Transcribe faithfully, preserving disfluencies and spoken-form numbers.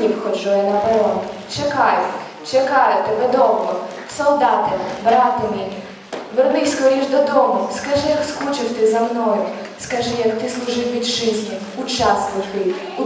днів ходжу я на перон. Чекаю, чекаю тебе довго, солдате, брате мій. Вернись скоріш додому, скажи, як скучив ти за мною. Скажи, як ти служив вітчизні у час лихий.